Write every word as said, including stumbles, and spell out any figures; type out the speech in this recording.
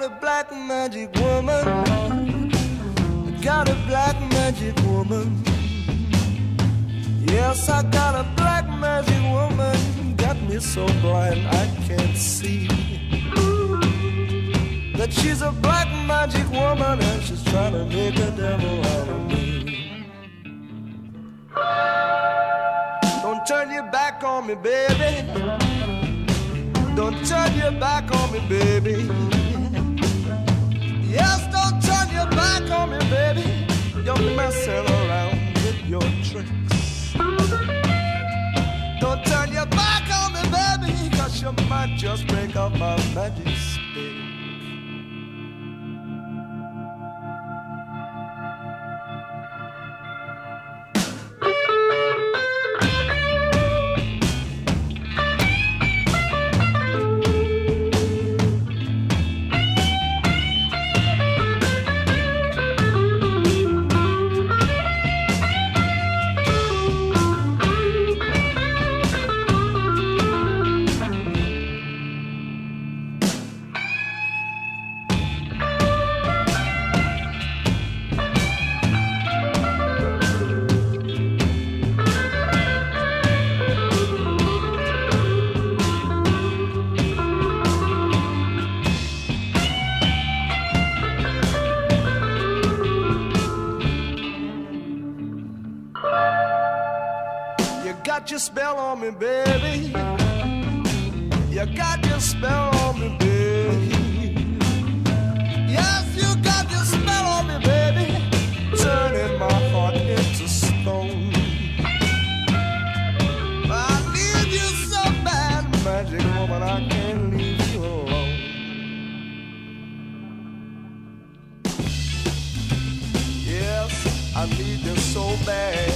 a black magic woman. I got a black magic woman. Yes, I got a black magic woman. Got me so blind I can't see that she's a black magic woman, and she's trying to make a devil out of me. Don't turn your back on me, baby. Don't turn your back on me, baby. Yes, don't turn your back on me, baby. You're messing around with your tricks. Don't turn your back on me, baby, 'cause you might just break up my magic stick. Got your spell on me, baby. You got your spell on me, baby. Yes, you got your spell on me, baby. Turning my heart into stone. I need you so bad, magic woman, I can't leave you alone. Yes, I need you so bad.